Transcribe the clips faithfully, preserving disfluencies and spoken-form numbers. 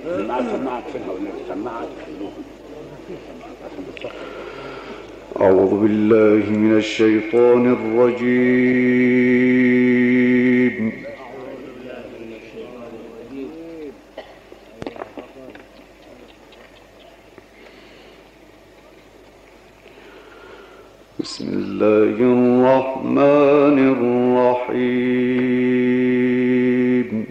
ما سمعت فيها ولا سمعت أعوذ بالله من الشيطان الرجيم. بسم الله الرحمن الرحيم.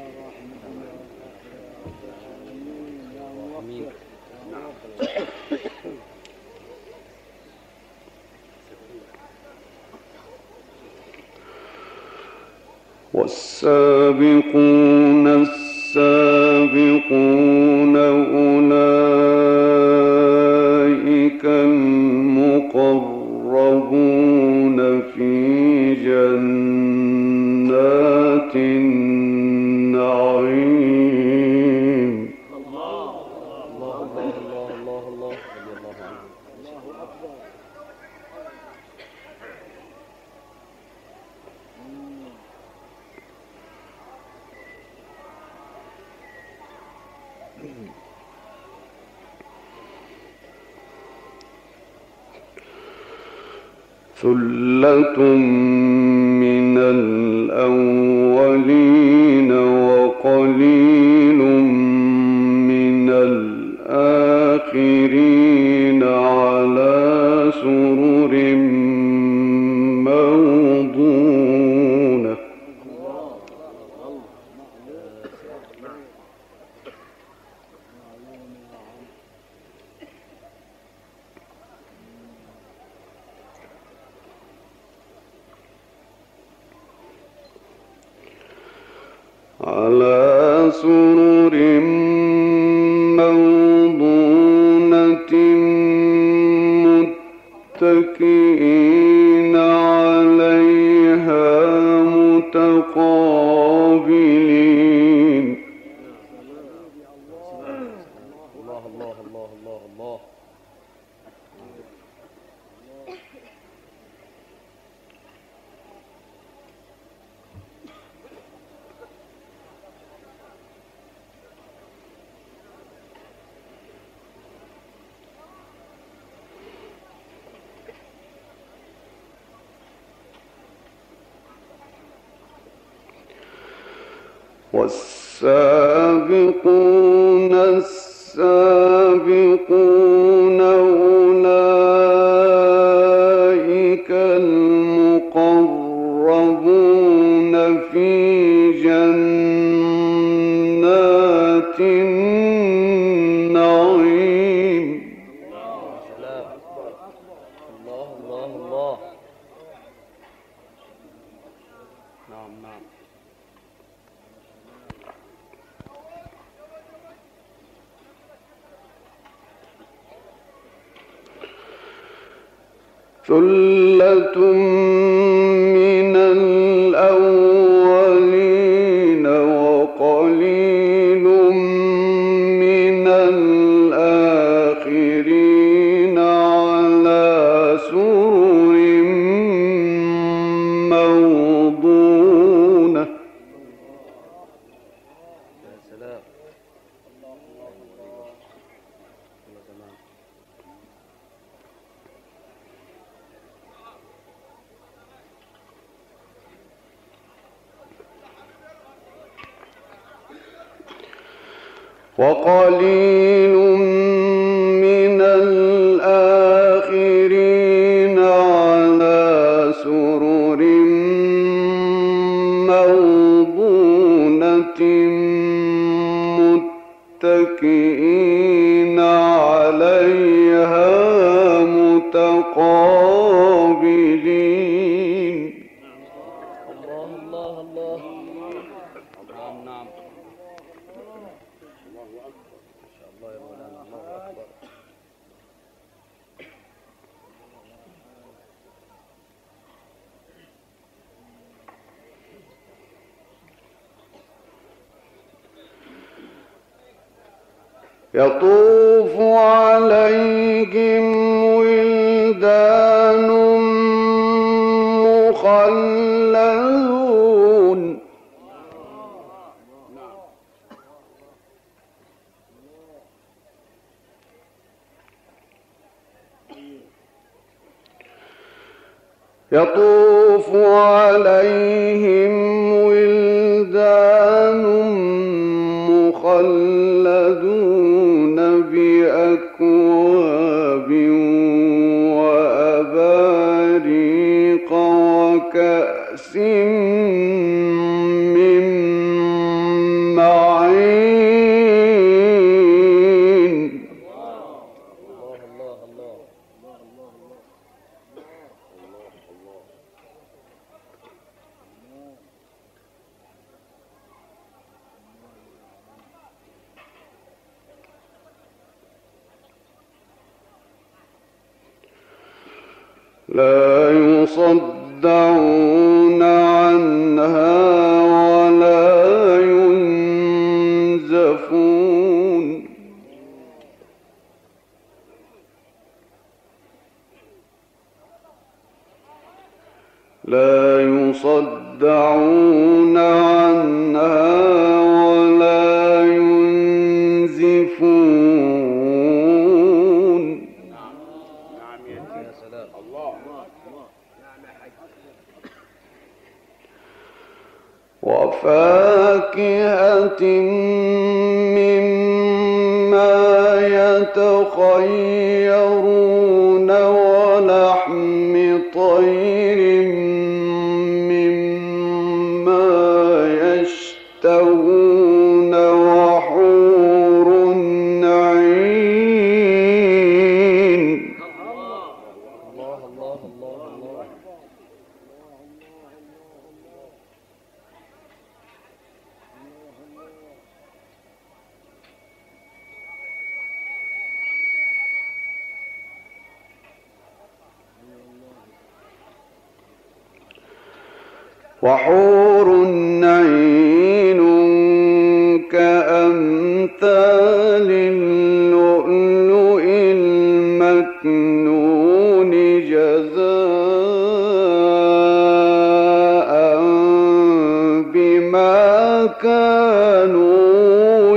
والسابقون السابقون أولئك المقربون في جنات النعيم. الله الله الله الله الله ثلة من الأولين وقليل من الآخرين على سرر موضونة. على سرر موضونة متكئين عليها متقابلين. الله الله الله الله الله. والسابقون السابقون أولئك المقربون في جنات النعيم. الله الله الله. نعم نعم. ثلة من الأولين وقليل من الآخرين على سرر موضونة. يا سلام. وقليل من الآخرين على سرر موضونة متكئين عليها متقابلين. الله الله الله. نعم نعم. الله يا مولانا. الله أكبر. يطوف عليهم ولدان مخلدون يطوف عليهم ولدان مخلدون بأكواب وأباريق وكأس من معين. لا يصدعون عنها ولا ينزفون. لا يصدعون عنها ولا ينزفون. وفاكهة مما يتخيرون ولحم طير مما يشتهون وحور عين. الله الله الله الله. وحور عين كأمثال اللؤلؤ المكنون جزاء بما كانوا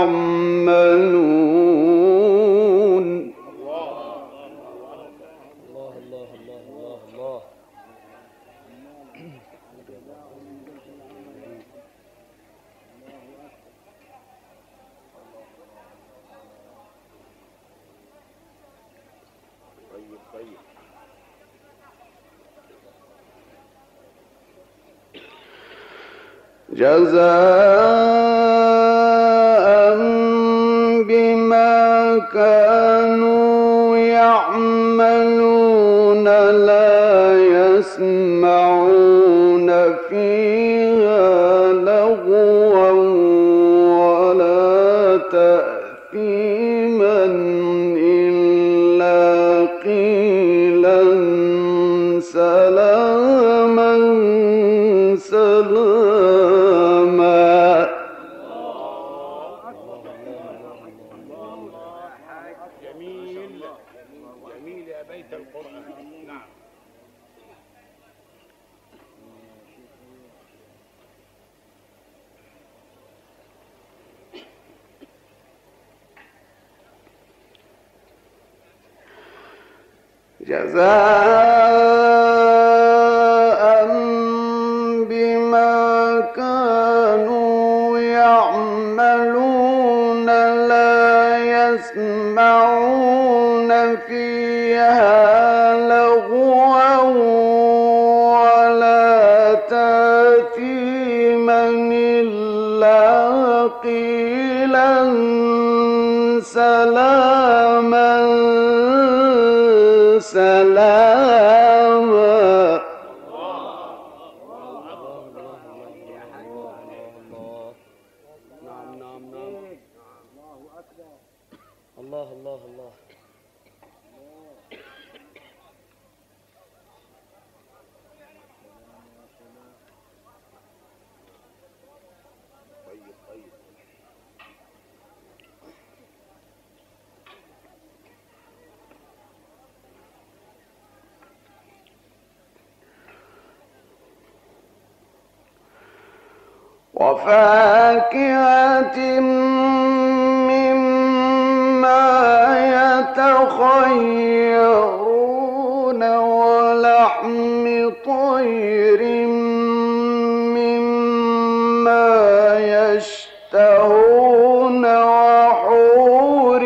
يعملون. الله الله الله الله الله. جزاء بما كانوا يعملون. لا يسمعون فيها لغوا ولا تأثيما إلا قيلا سلاما سلاما. جميل جميل يا بيت القرآن. نعم. جزاء بما كانوا يعملون. لا يسمعون فيها لغوا ولا تأثيما إلا قيلا سلاما سلاما. نعم نعم نعم. الله الله الله. طيب طيب. وفاكهة مما يتخيرون ولحم يشتهون وحور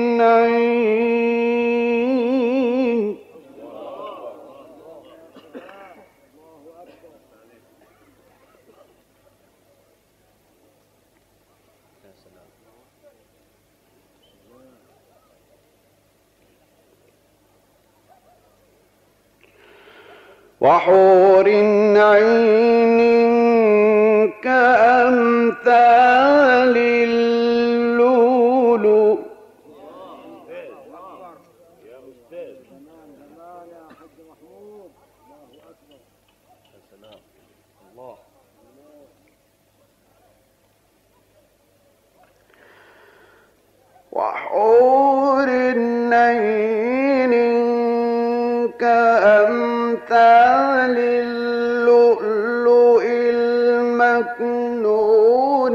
عين. وحور عين كأمثال اللؤلؤ. يا أستاذ الله. وحور عين كأمثال اللؤلؤ المكنون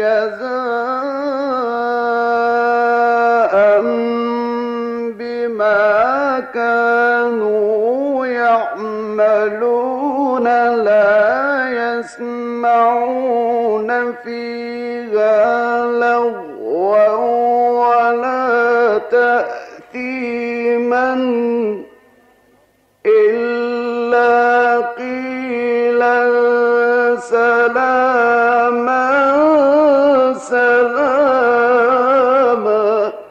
جزاء بما كانوا يعملون لا يسمعون فيها لغوا ولا تأثيما إلا قيلا سلاما سلاما.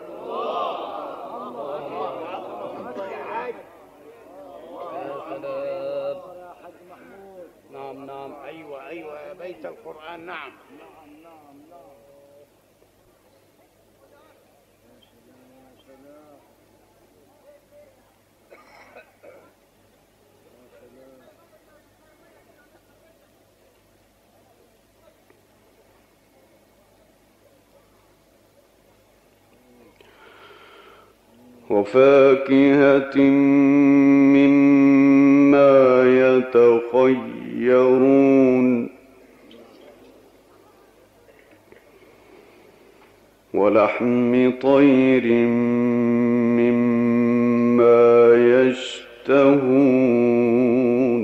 نعم نعم أيوة أيوة يا بيت القرآن. نعم وفاكهة مما يتخيرون ولحم طير مما يشتهون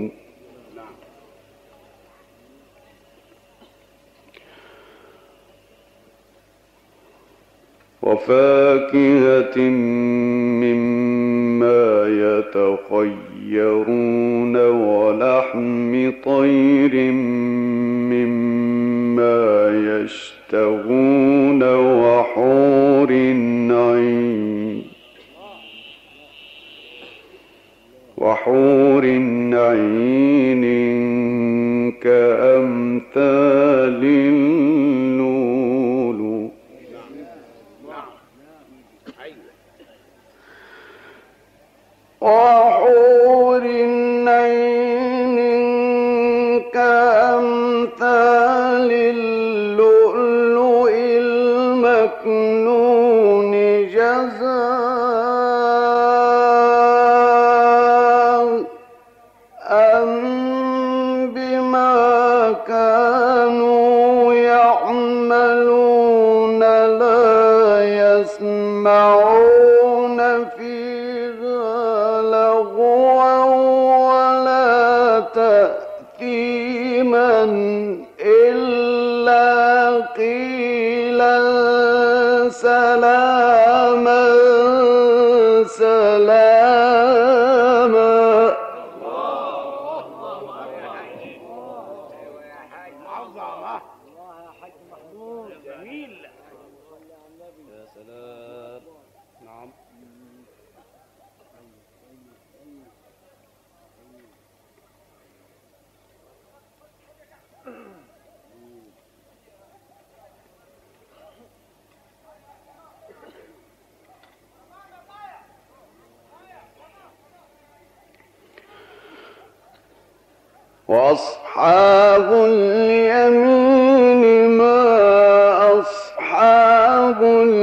وفاكهة مما يتخيرون ولحم طير مما يشتهون وحور عين وحور عين كأمثال اللؤلؤ. وحور عين كأمثال اللؤلؤ المكنون جزاء بما كانوا يعملون لا يسمعون فيها لغوا ولا تأثيما إلا قيلا سلاما سلاما. عظمة جميل. يا سلام. نعم. وأصحاب اليمين ما أصحاب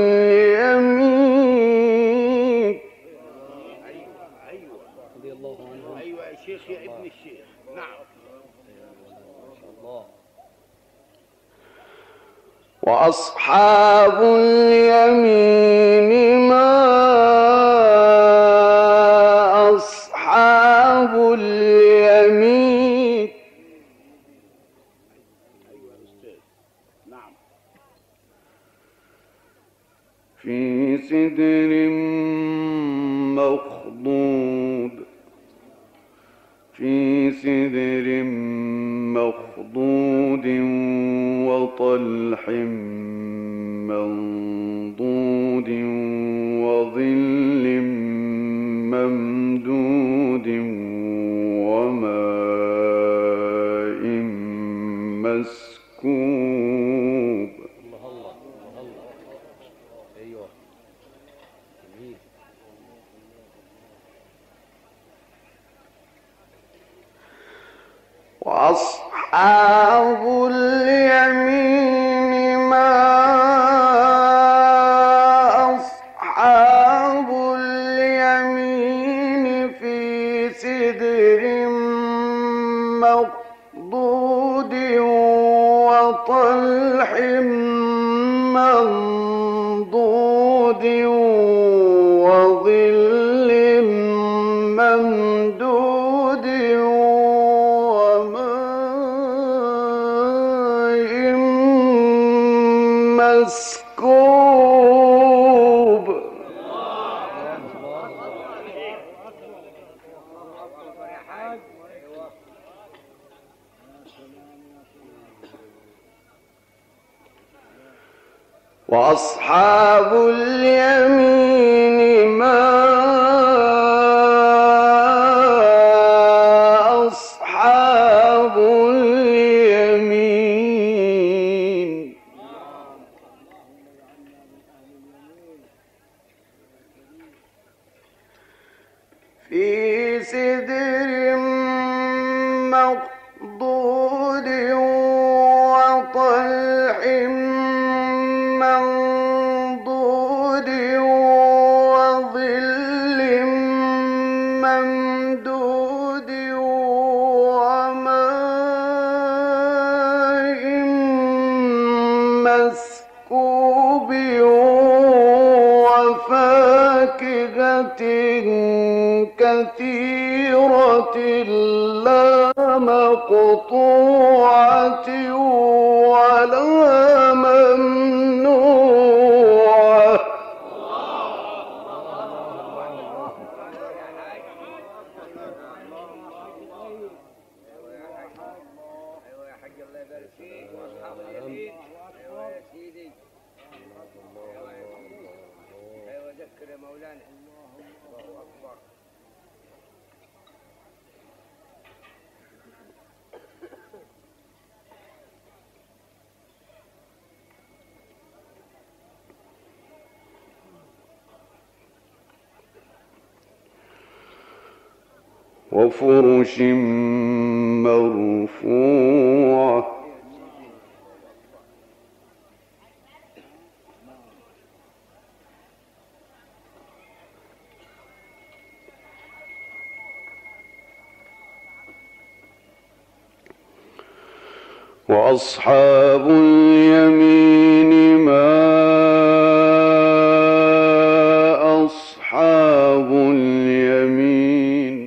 اليمين. أيوة أيوة رضي الله عنهم. أيوة يا شيخ يا ابن الشيخ. نعم ما شاء الله. وأصحاب اليمين ما أصحاب اليمين. أيوة يا أستاذ. نعم في سدر مخضود في سدر مخضود وطلح منضود وظل ممدود وماء مسكوب. الله الله الله. ايوه جميل. وأصحاب اليمين ما أصحاب اليمين في سدر مخضود وطلح منضود وظل ممدود وماء مسكوب. وأصحاب اليمين ما أصحاب اليمين في سدر مخضود وطلح منضود وظل ممدود وماء مسكوب وفاكهة كثيرة لا مقطوعة ولا ممنوعة. ايوه يا حاج الله يبارك فيك. واصحاب اليمين ايوه يا سيدي. ايوه ذكر يا مولانا. الله اكبر. وفرش مرفوعة وأصحاب اليمين ما أصحاب اليمين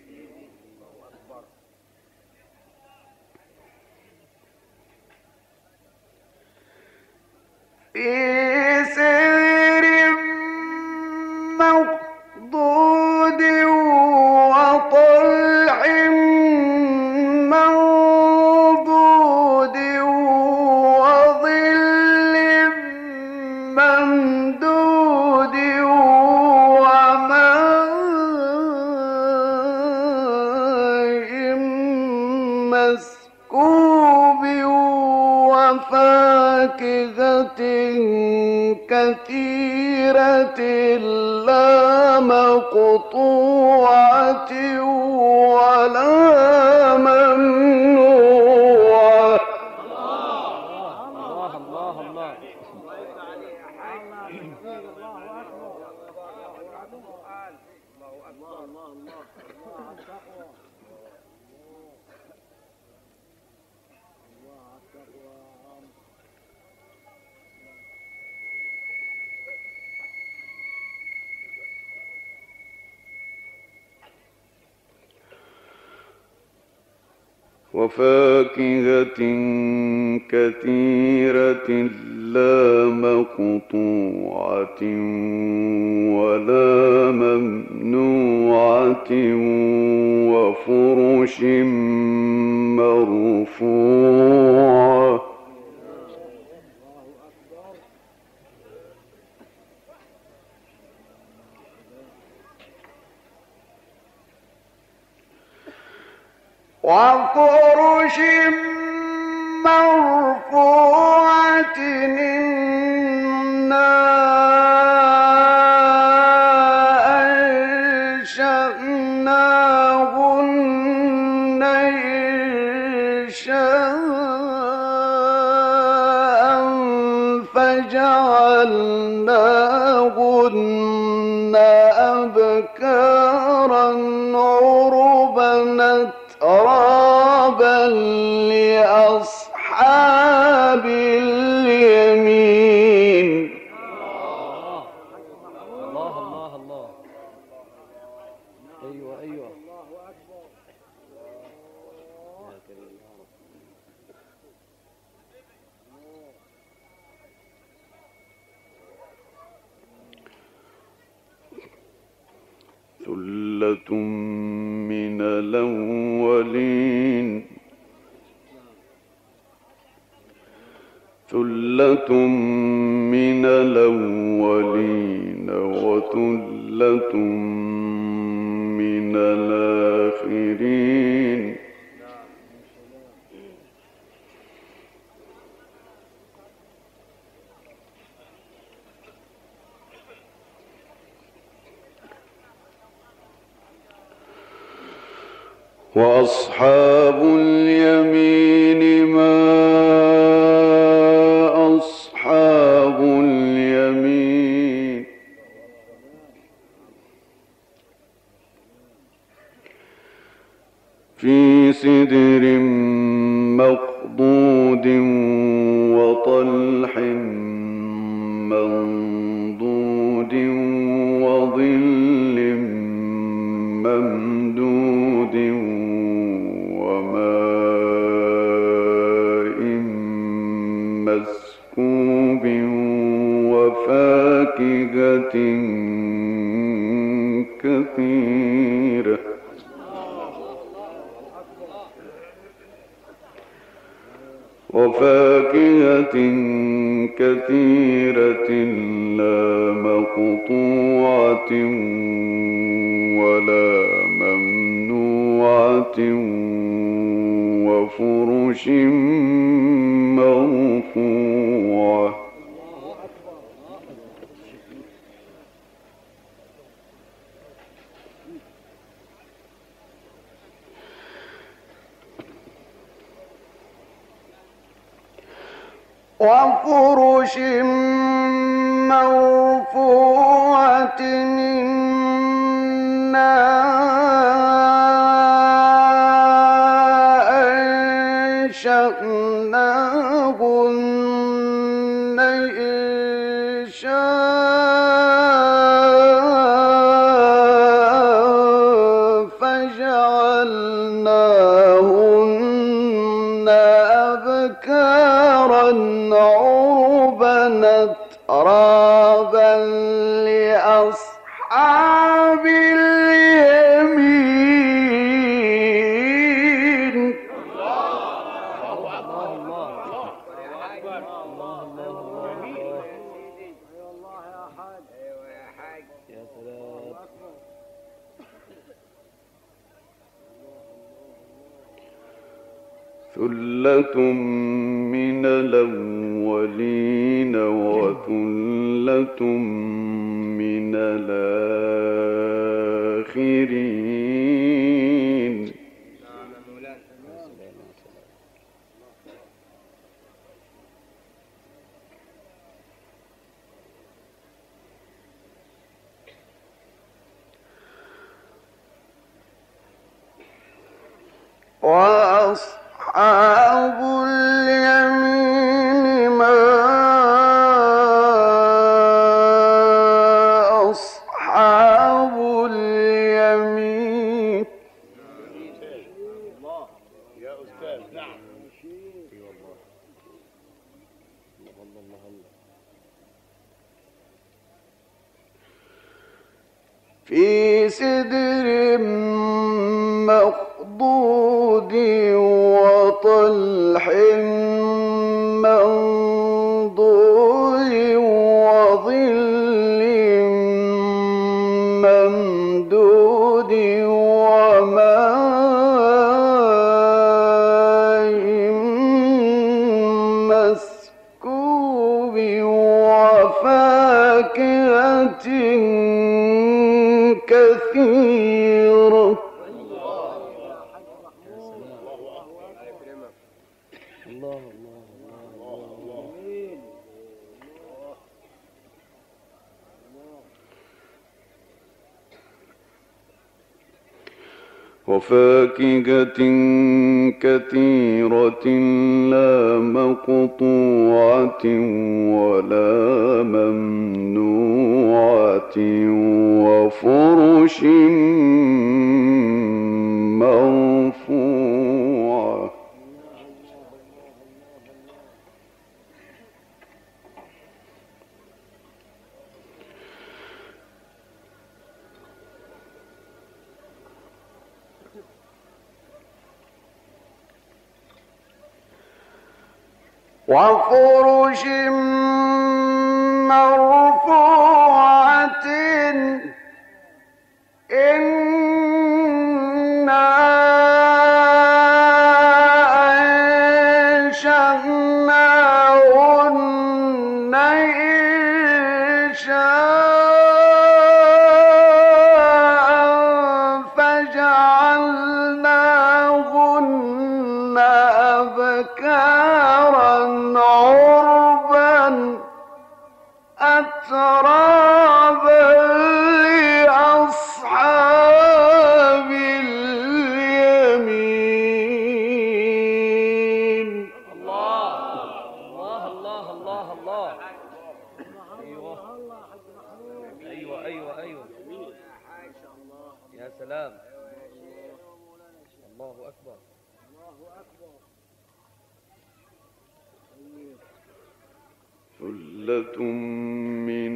في سدر مخضود وطلح منضود وظل ممدود وماء مسكوب وفاكهة كثيرة لا مقطوعة ولا ممنوعة. الله الله الله. وفاكهة كثيرة لا مقطوعة ولا ممنوعة وفرش مرفوعة وفرش مرفوعة إنا أنشأناهن إنشاء فجعلناهن أبكارا عربا أترابا لأصحاب اليمين. الله الله الله. أيوة أيوة. ثلة من الأولين ثلة من الأولين وثلة من الآخرين. وأصحاب اليمين ما أصحاب اليمين في سدر مخضود وطلح منضود وظل ممدود وماء مسكوب وفاكهة كثيرة وفاكهة كثيرة لا مقطوعة ولا ممنوعة وفرش مرفوعة. وفرش مرفوعة إنا أنشأناهن إنشاء فجعلناهن أبكارا عربا أترابا لأصحاب اليمين. ثلة من الأولين وثلة من الآخرين. وأصحاب اليمين ما أصحاب اليمين. يا أستاذ نعم. في سدر مخضود وطلح منضود وظل ممدود وماء مسكوب وفاكهة كثيرة. الله الله الله. وفاكهة كثيرة لا مقطوعة ولا ممنوعة وفرش مرفوعة. وفرش مرفوعة إنا أنشأناهن إنشاء فجعلناهن أبكارا عربا أترابا لأصحاب اليمين. الله الله الله الله الله. ايوه ايوه ايوه ايوه. يا سلام. الله اكبر. ثلة من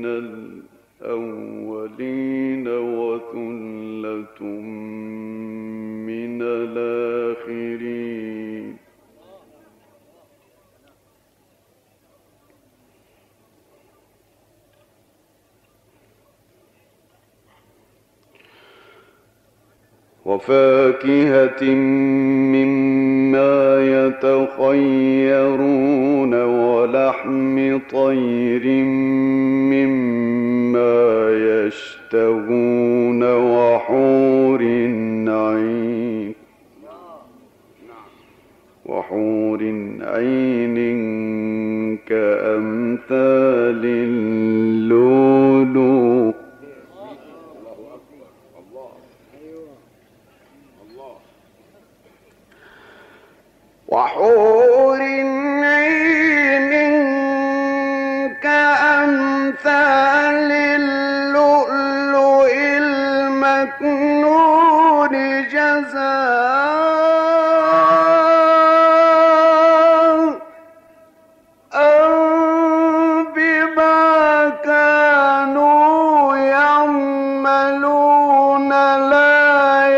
الأولين وثلة من الآخرين. وفاكهة مما يتخيرون ولحم طير مما يشتهون وحور عين وحور عين كأمثال اللؤلؤ. وحور عين كأمثال اللؤلؤ المكنون جزاء بما كانوا يعملون لا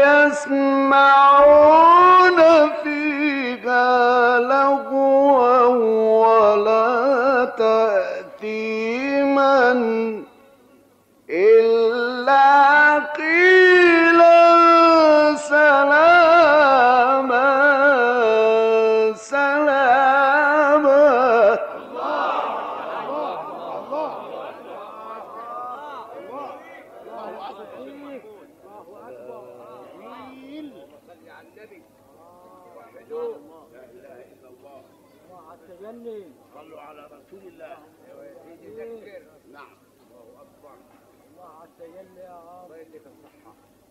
يسمعون فيها لغوا ولا تأثيما إلا قيلا سلاما سلاما. صلوا على رسول الله. نعم. الله أكبر. الله عز وجل يا رب. الله يديك الصحة.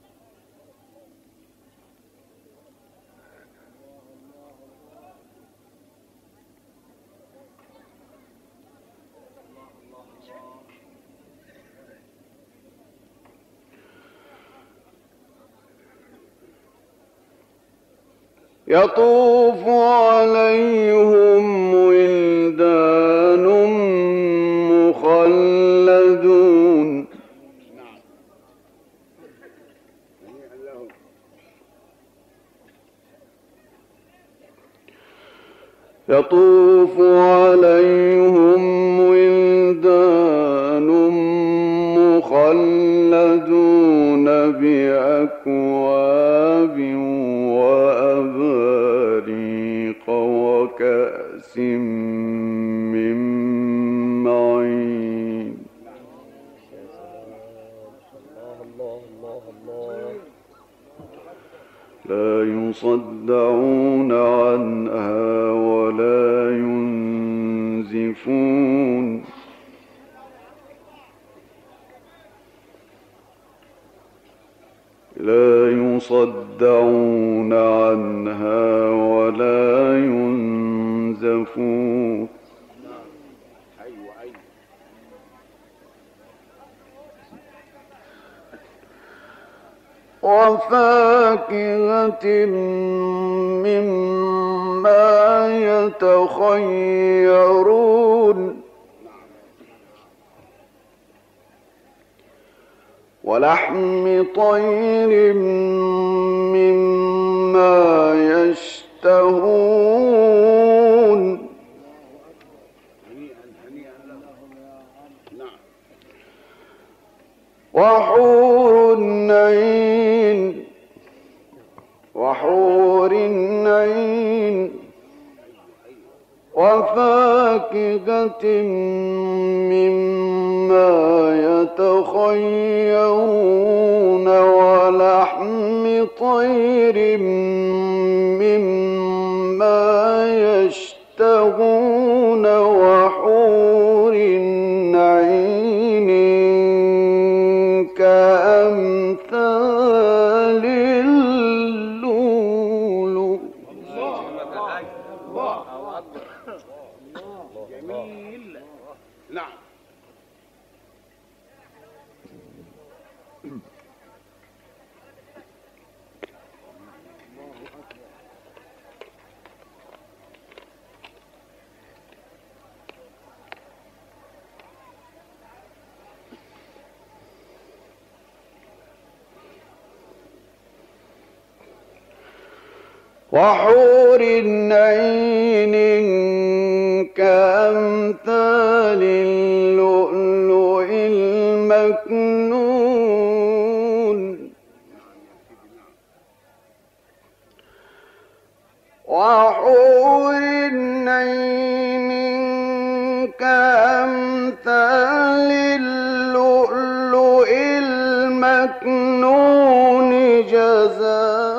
يطوف عليهم ولدان مخلدون يطوف عليهم ولدان مخلدون بأكواب وأباريق وكأس من معين. الله الله الله. لا يصدعون عنها ولا ينزفون لا يصدعون عنها ولا ينزفون. وفاكهة مما يتخيرون ولحم طير مما يشتهون وحور عين وحور عين وفاكهة مما يتخيرون ولحم طير مما يشتهون وحور عين كأمثال اللؤلؤ. جميل. نعم. وحور عين كأمثال اللؤلؤ المكنون وحور عين كأمثال اللؤلؤ المكنون جزاء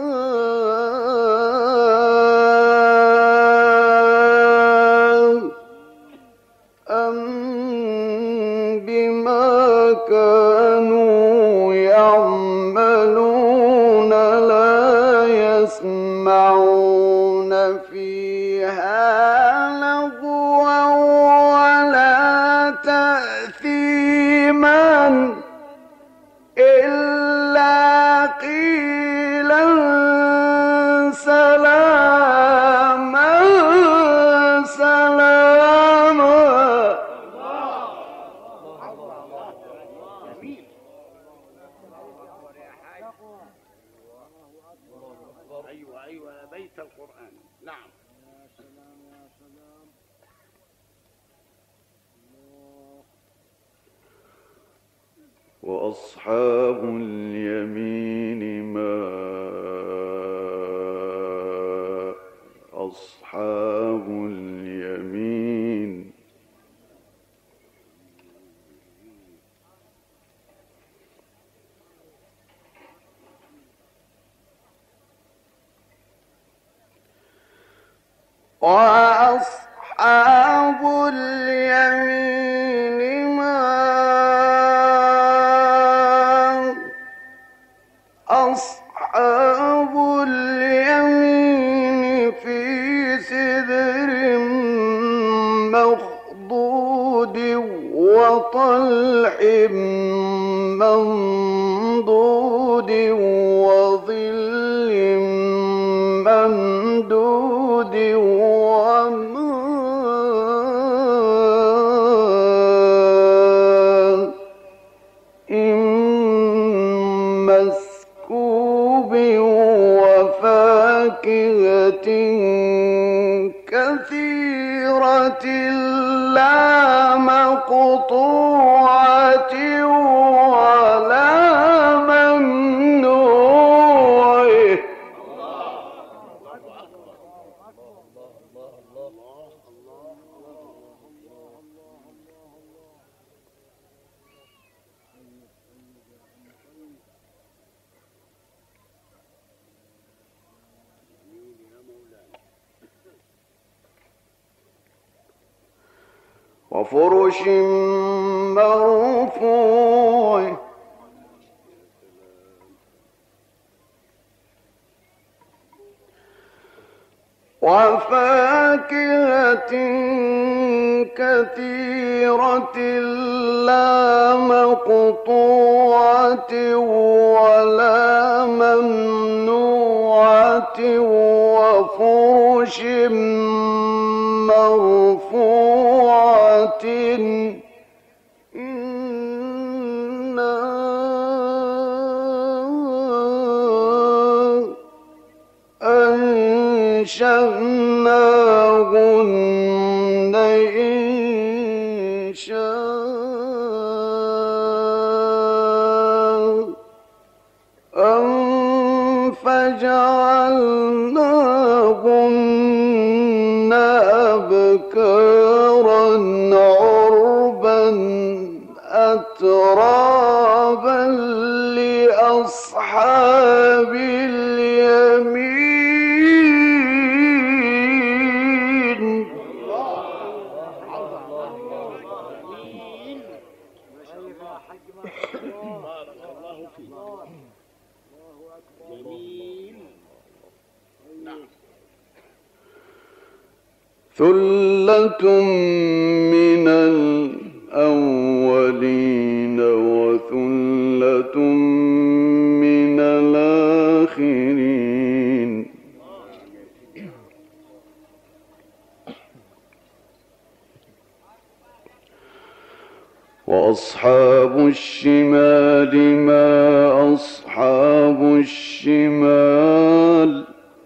كانوا يعملون لا يسمعون فيها لغوا ولا تأثيما إلا قيلا سلاما سلاما. أيوة أيوة يا بيت القرآن. نعم. يا سلام يا سلام. وأصحاب اليمين ما أصحاب اليمين. وأصحاب اليمين ما أصحاب اليمين في سدر مخضود وطلح منضود وظل ممدود وماء مسكوب وفاكهة كثيرة كثيرة لا مقطوعة ولا ممنوع. وفرش مرفوع وفاكهة كثيرة لا مقطوعة ولا ممنوعة وفرش مرفوعة إنا أنشأناهن إنشاء فجعلناهن أبكارا عربا أترابا لأصحاب اليمين. ثلة من الأولين وثلة من الآخرين. وأصحاب الشمال ما أصحاب الشمال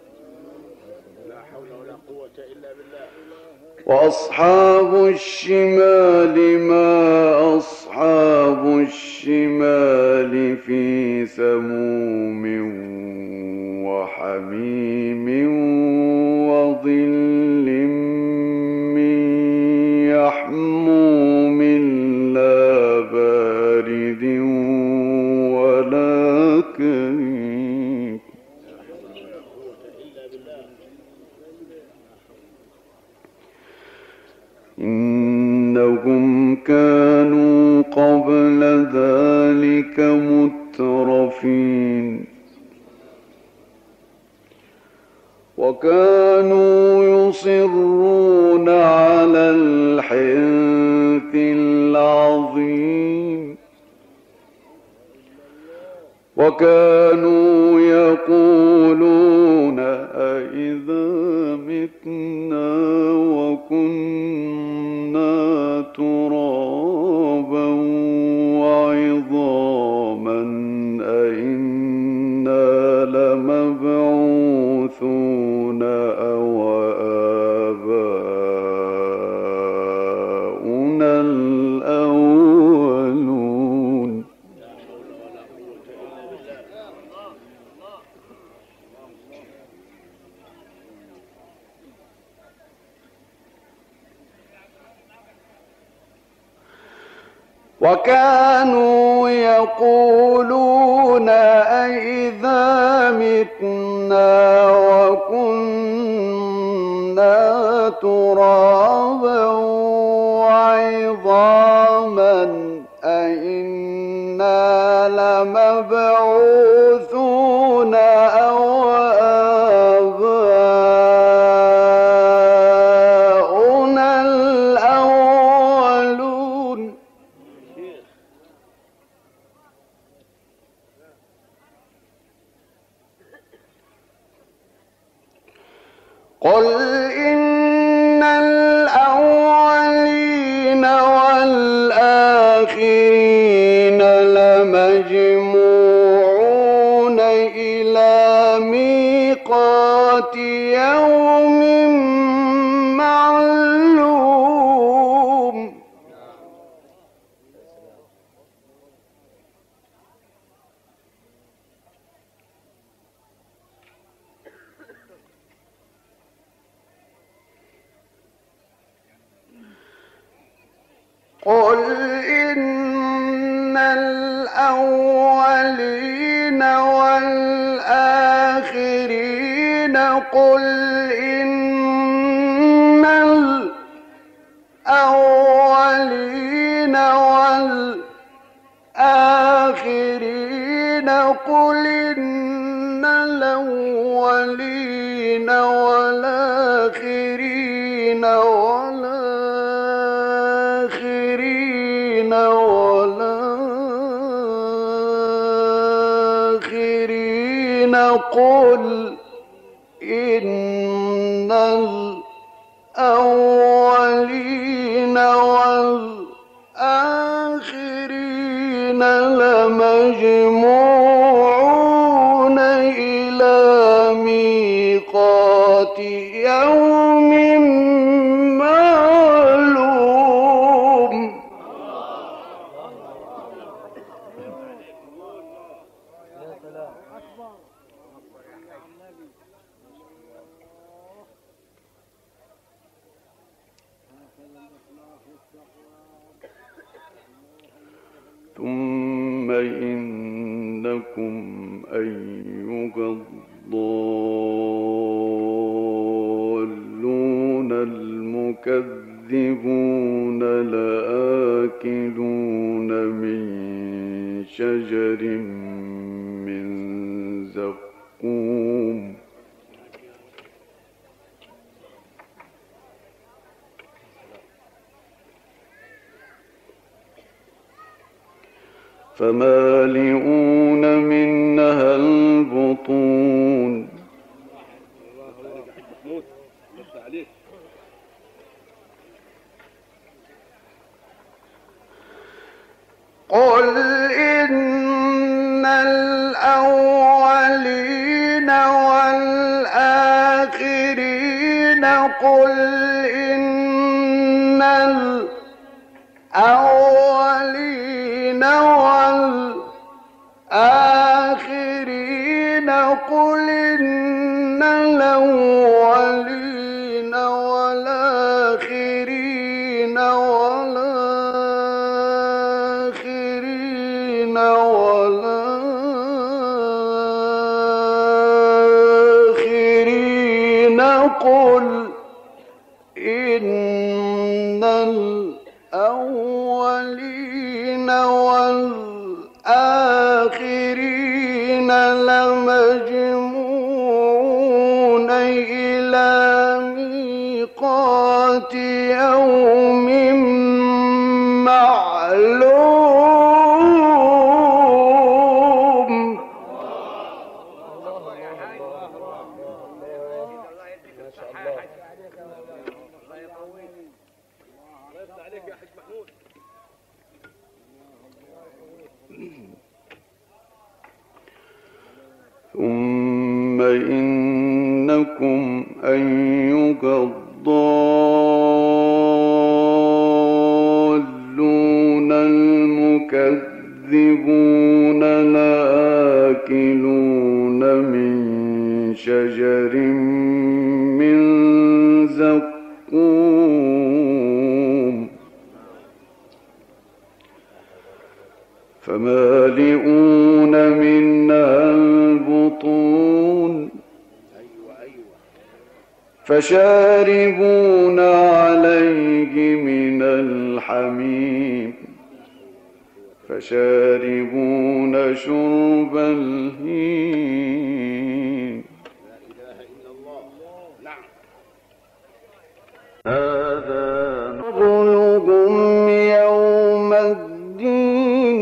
وأصحاب الشمال ما أصحاب الشمال في سموم وحميم وظل من يحموم لا بارد ولا كريم. إنهم كانوا قبل ذلك مترفين وكانوا يصرون على الحنث العظيم وكانوا يقولون أئذا متنا وكنا ترابا وعظاما أئنا لمبعوثون أو آباؤنا الأولون. وكانوا يقولون أئذا متنا وكنا ترابا وعظاما أئنا لمبعوثون أو آباؤنا الأولون. قل إن الأولين والآخرين لمجموعون إلى ميقات يوم قل إن الأولين والآخرين قل إن الأولين والآخرين قل إن الأولين والآخرين والآخرين والآخرين قل إن الأولين والآخرين لمجموعون إلى ميقات يوم معلوم. ثم إنكم أيها الضالون المكذبون لآكلون من شجر من زقوم فمالئون منها البطون قل إن الأولين والآخرين قل إن الأولين والآخرين قل إن الأولين والآخرين والآخرين والآخرين قل إن الأولين والآخرين لمجموعون إلى ميقات يوم معلوم. ثم إنكم أيها الضالون المكذبون لآكلون من شجر من زقوم فمالئون منها البطون فشاربون عليه من الحميم فشاربون شرب الهيم. هذا نبلغهم يوم الدين.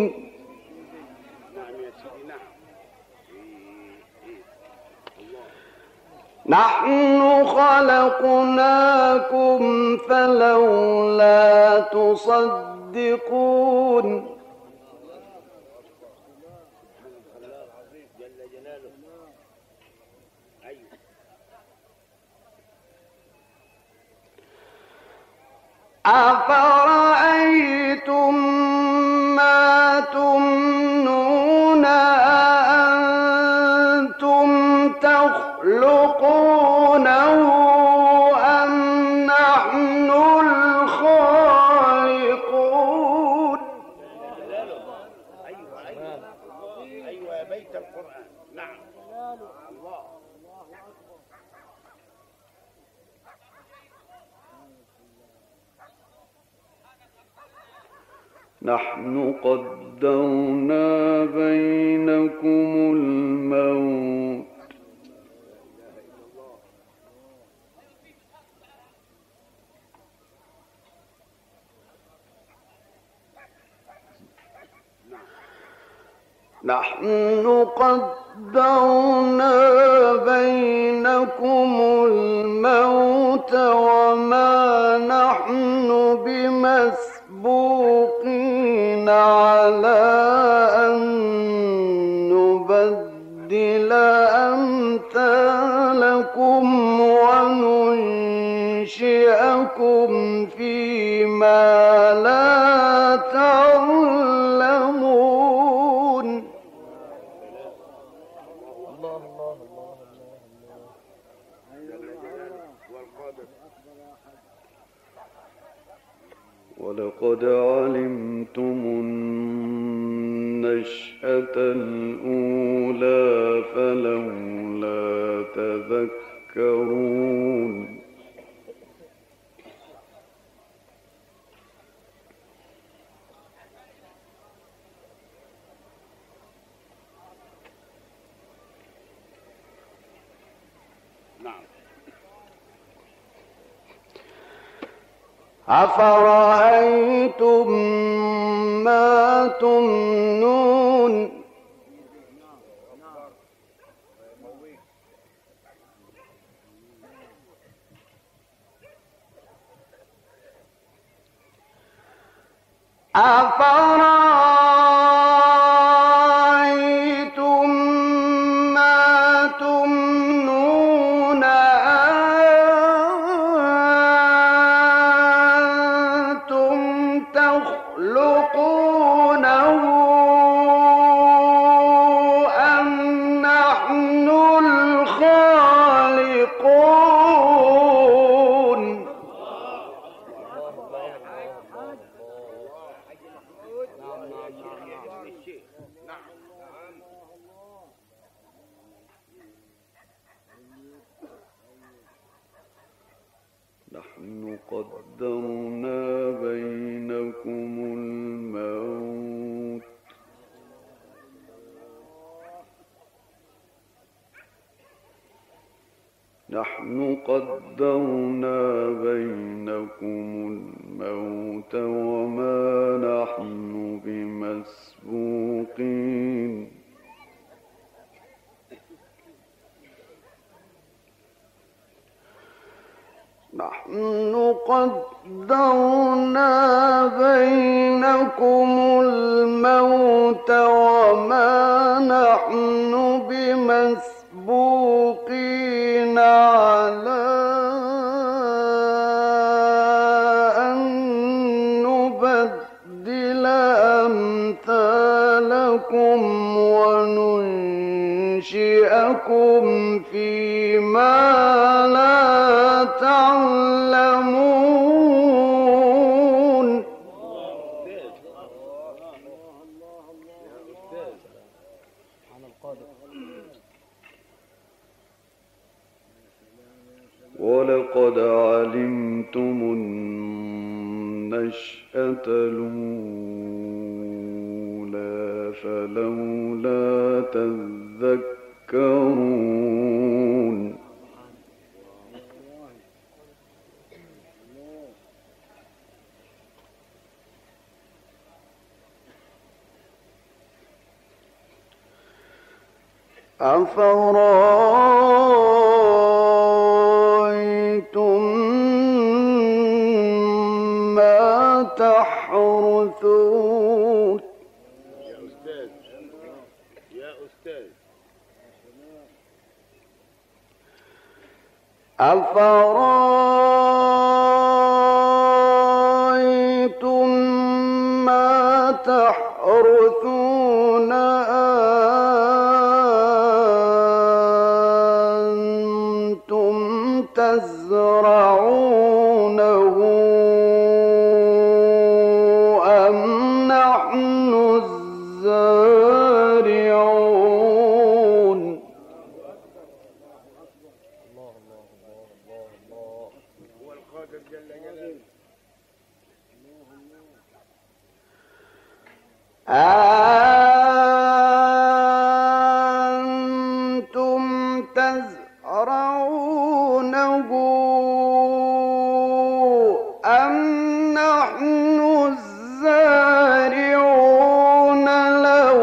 نحن خلقناكم فلولا تصدقون. أفرأيتم ما تمنون أأنتم تخلقونه أم نحن الخالقون نحن قدرنا بينكم الموت نحن قدرنا بينكم الموت وما نحن بمسبوقين على أن نبدل أمثالكم وننشئكم فيما لا تعلمون. الله الله الله ولقد علمتم النشأة الأولى فلولا تذكرون. أفرأيتم ما تمنون أفرأيتم ما تمنون أنتم تخلقونه أم نحن الخالقون. نحن قدرنا بينكم الموت نحن قدرنا بينكم الموت وما نحن بمسبوقين نحن قدرنا بينكم الموت وما نحن بمسبوقين على أن نبدل أمثالكم وننشئكم فيما لا تعلمون. ولقد علمتم النشأة الأولى فلولا تذكرون. أفرأيتم ما تحرثون. يا أستاذ يا أستاذ أفرأيتم ما تحرثون أنتم تزرعونه أم نحن الزارعون. هو القادر جل جلاله. أأنتم تزرعونه أم نحن الزارعون لو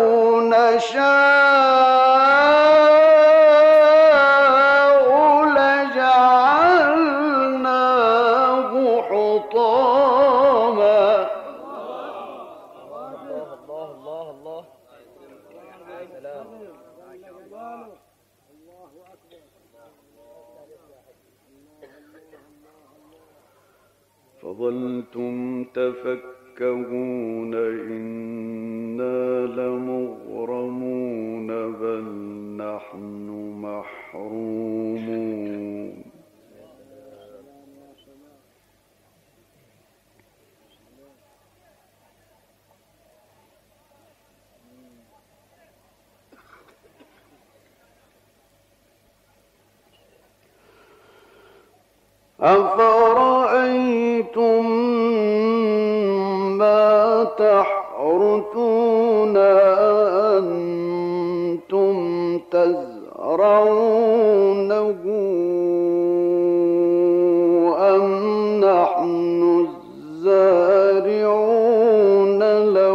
نشاء لجعلناه حطاما. فظلتم تفكهون إنا لمغرمون بل نحن محرومون. أفرأيتم ما تحرثون أنتم تزرعونه أم نحن الزارعون لو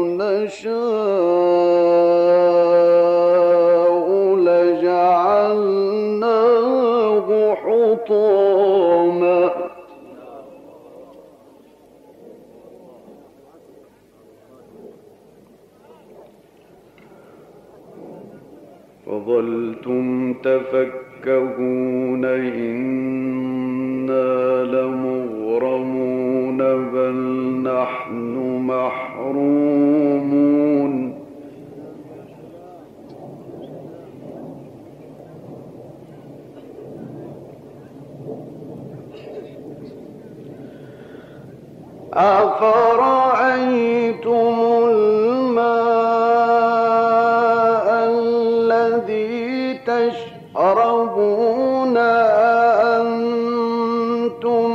نشاء لجعلناه حطاما. فظلتم تفكهون إنا لمغرمون بل نحن محرومون. أفرأيتم الماء الذي تشربون أأنتم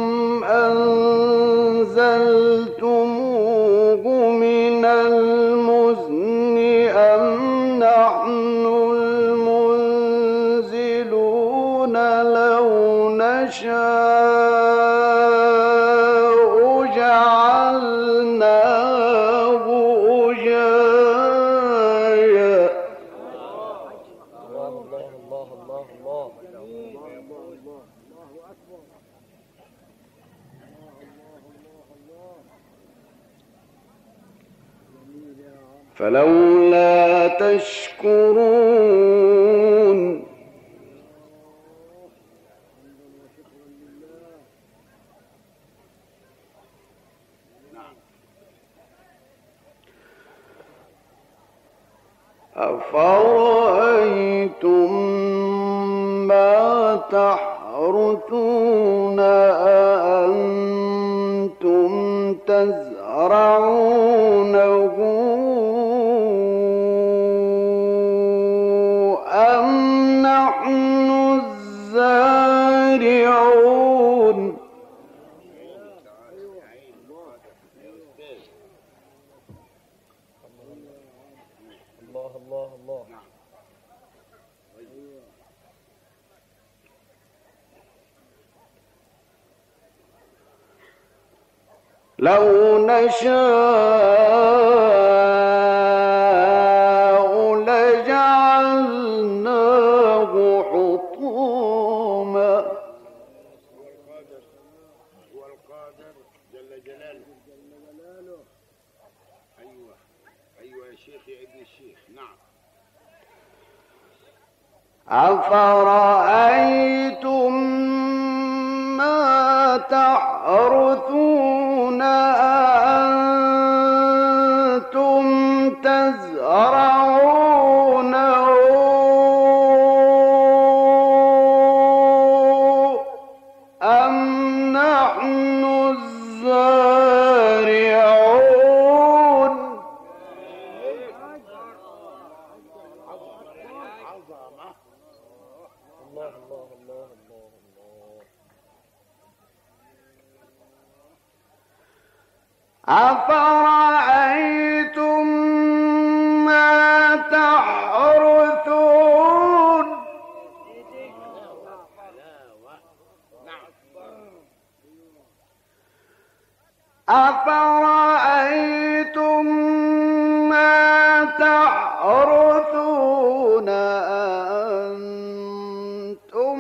أنزلتموه من المزن أم نحن المنزلون لو نشاء فلولا تشكرون. أفرأيتم ما تحرثون أأنتم تزرعونه أم نحن الزارعون. الله الله الله. لو نشاء لجعلناه حطاما. هو القادر جل جلاله. أيوة أيوة يا شيخ يا ابن الشيخ. نعم. أفرأيتم ما تحرثون أأنتم تزرعونه أم نحن الزارعون. الله الله الله الله الله. أفرأيتم تحرثون أفرأيتم ما تحرثون أنتم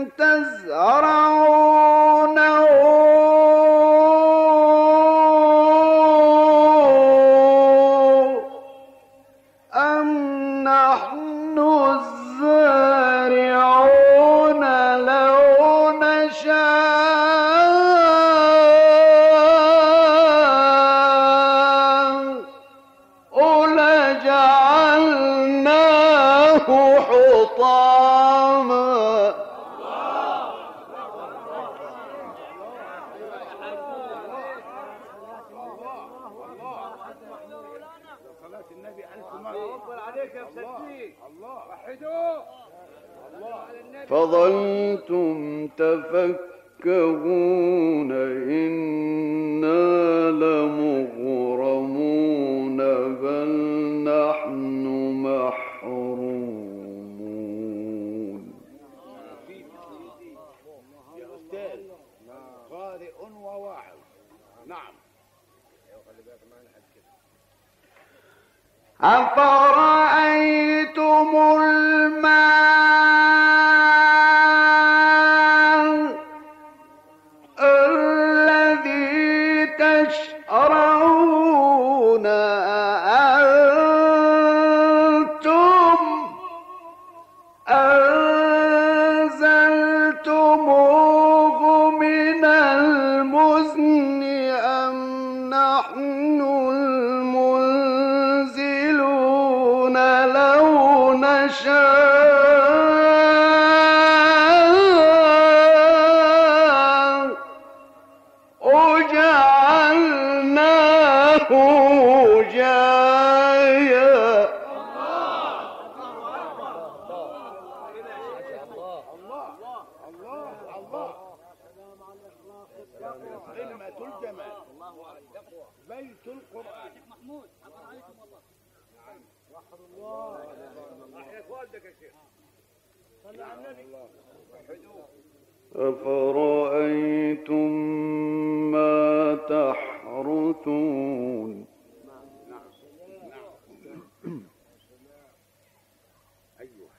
تزرعونه أم نحن الزارعون لو نشاء لجعلناه حطاما صلاة النبي ألف مرة. أكبر عليك يا مسكين. الله وحدوه. الله على النبي. فظلتم تفكهون إنا لمغرمون بل نحن محرومون. يا أستاذ قارئ وواعظ. نعم. أفرأيتم الماء الذي تشربون أأنتم أنزلتموه من المزن أم نحن المنزلون لو نشاء وجعلناه جايا قمة الجمال. بيت القرآن. محمود أفرأيتم والله. نعم. وحد الله. أحيا والدك يا شيخ. صلى على النبي. أفرأيتم ما تحرثون أيوه.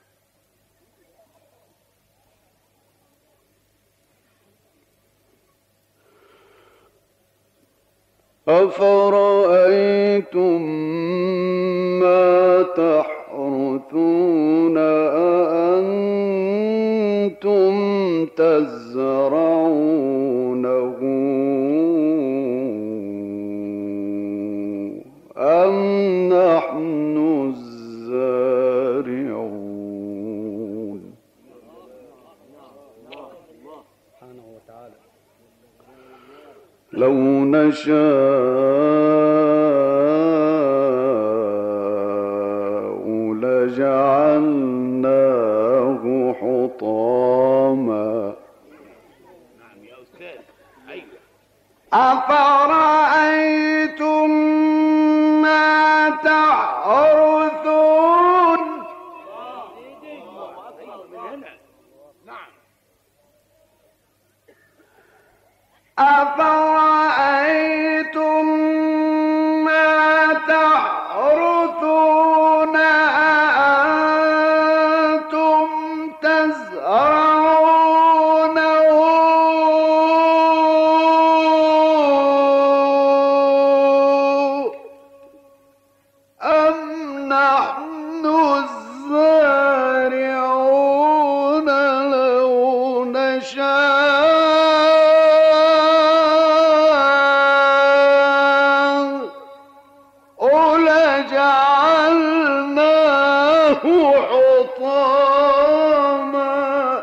أفرأيتم ما تحرثون أأنتم تزرعونه أم نحن الزارعون. سبحانه وتعالى. لو نشاء لجعلناه حطاما. نعم يا أستاذ. أيوه. أفرأيتم ما تحرثون نعم. أفرأيتم ما تحرثون أأنتم تزرعونه أم نحن الزارعون لو نشاء لجعلناه حطاما.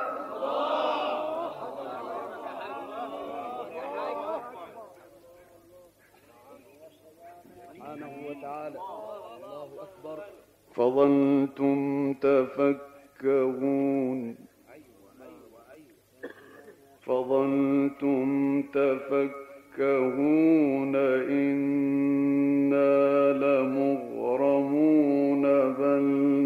سبحانه وتعالى. الله أكبر. فظلتم تفكهون فظلتم تفكهون إنا لمغرمون بل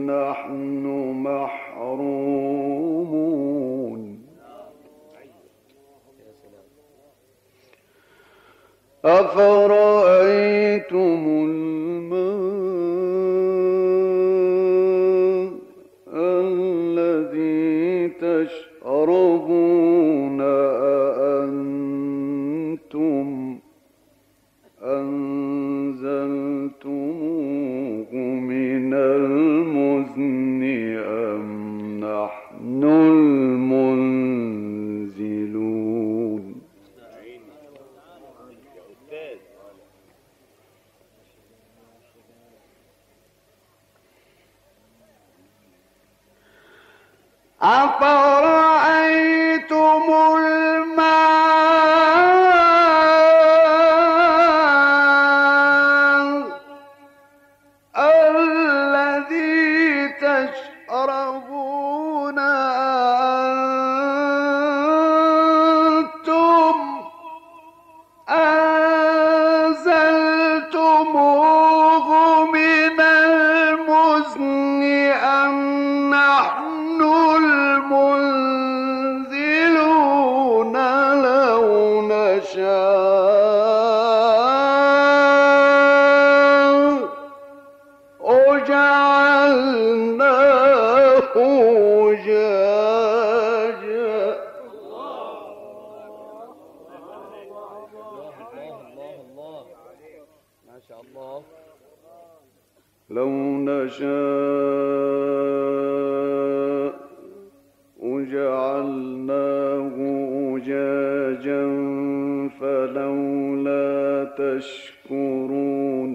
أفرأيتم الماء الذي تشربون أنتم أنزلتموه من المزن أم نحن المنزلون لو نشاء وجعلناه أجاجا. ما شاء الله. لو نشاء وجعلناه أجاجا فلولا تشكرون.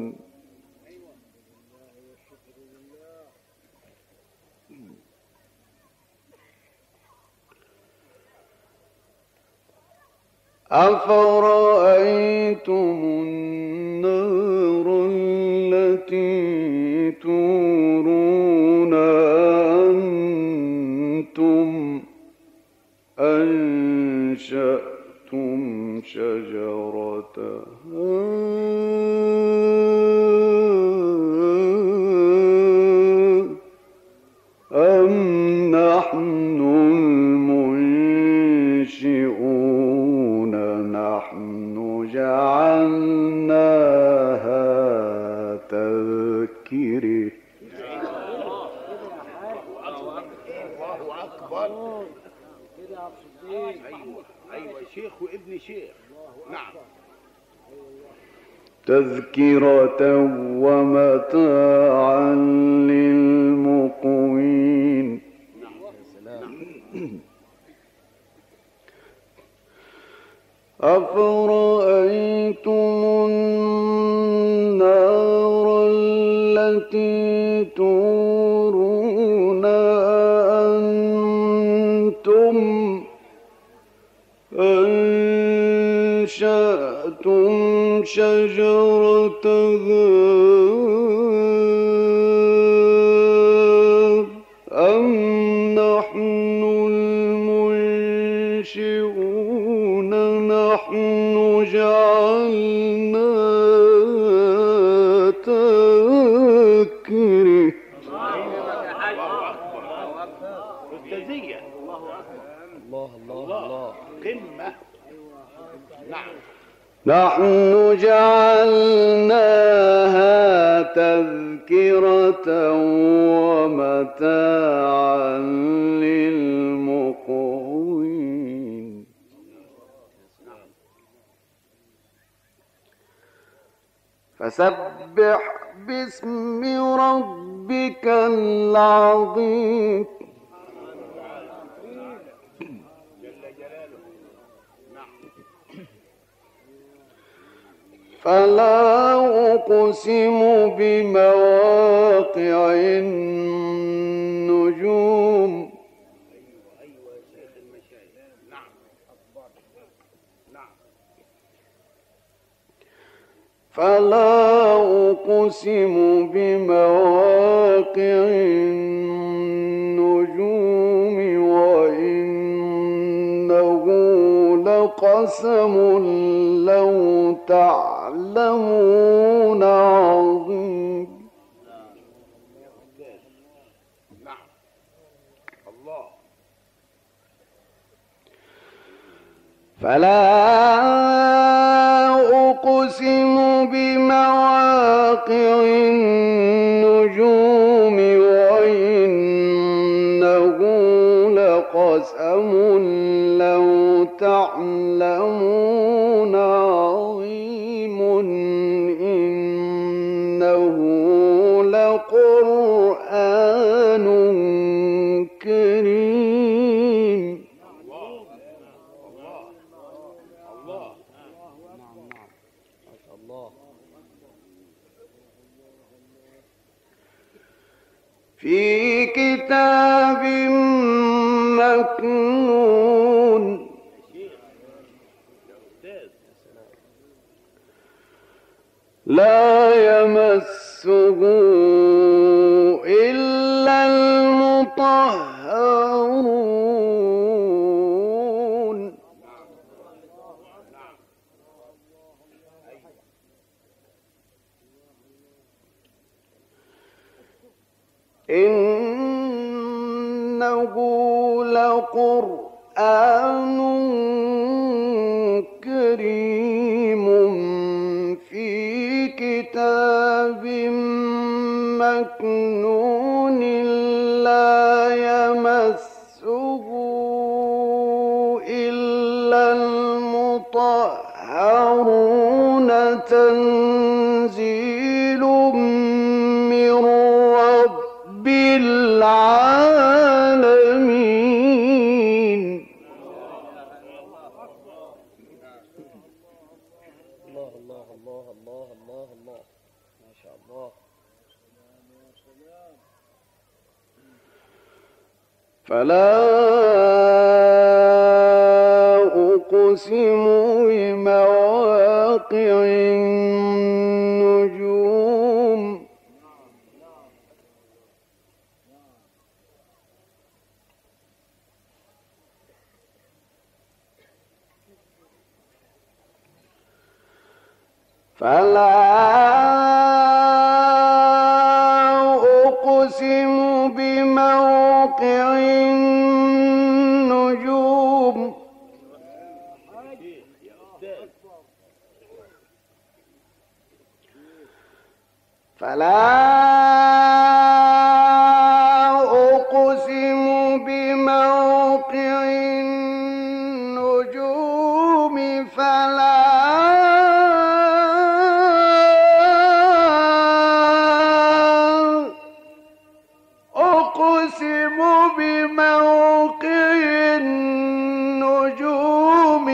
أفرأيتم النار التي تورون أنتم أنشأتم شجرتها أم نحن المنشئون نحن جعلناها تذكرة. الله أكبر. أيوة أيوة شيخ وابن شيخ. نعم. تذكرة ومتاعا للمقوين. أفرأيتم النار التي تورون أنتم أنشأتم شجرتها أم نحن المنشئون نحن جعلناها تذكرة. أستاذية. الله الله الله الله. قمة. نعم. نحن جعلناها تذكرة ومتاعا للمقوين. فسبح باسم ربك العظيم. فلا أقسم بمواقع النجوم. فلا أقسم بمواقع النجوم وإنه لقسم لو تعلمون عظيم. نعم. الله. فلا أقسم بمواقع النجوم وإنه لقسم لو تعلمون عظيم إنه لقرآن كريم. في كتاب مكنون لا يمسه إلا المطهرون إنه لقرآن كريم في كتاب مكنون لا يمسه إلا المطهرون تنزيل من رب العالمين. الله الله الله الله الله الله ما شاء الله. فلا أقسم بمواقع النجوم فلا أقسم بموقع النجوم فلا أقسم بموقع النجوم فلا أقسم بموقع النجوم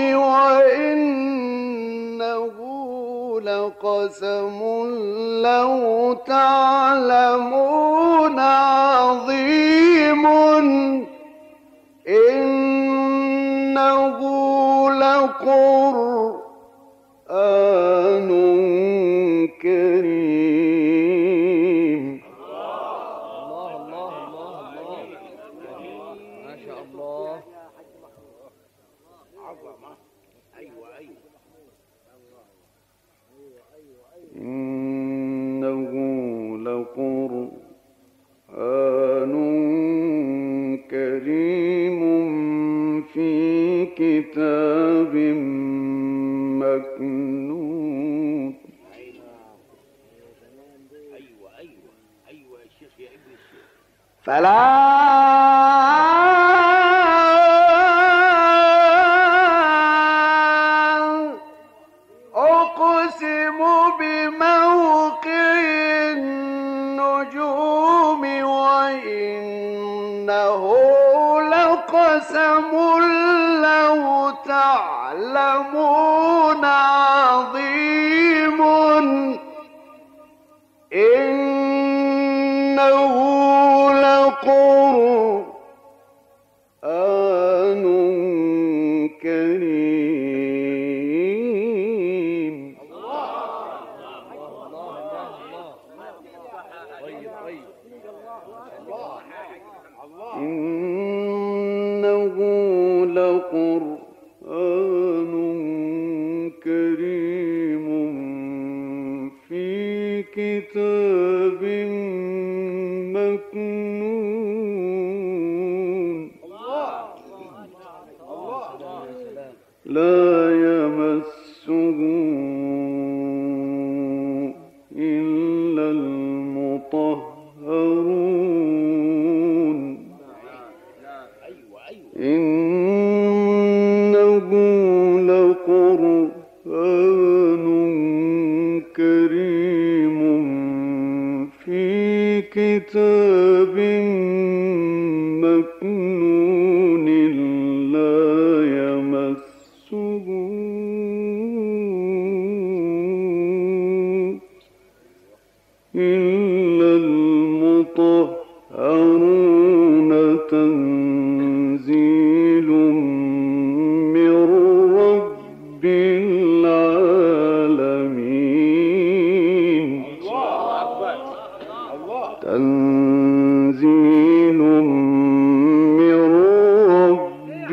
وإنه لقسم لو تعلمون عظيم إنه لقرآن كريم. الله الله الله الله ما شاء الله. عظمة. أيوة أيوة. إنه لقرآن كريم في كتاب مكنون. أيوة أيوة أيوة يا شيخ يا ابن الشيخ. فلا أقسم بموقع النجوم وإنه لقسم لو تعلمون عظيم إنه لقرآن كريم. إنه لقرآن كريم في كتاب مكنون لا يمسه إلا المطهرون إنه لقرآن كريم في كتاب مكنون لا يمسه إلا المطهرون تنزيل تنزيل من رب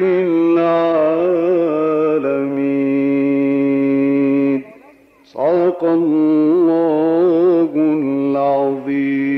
العالمين. صدق الله العظيم.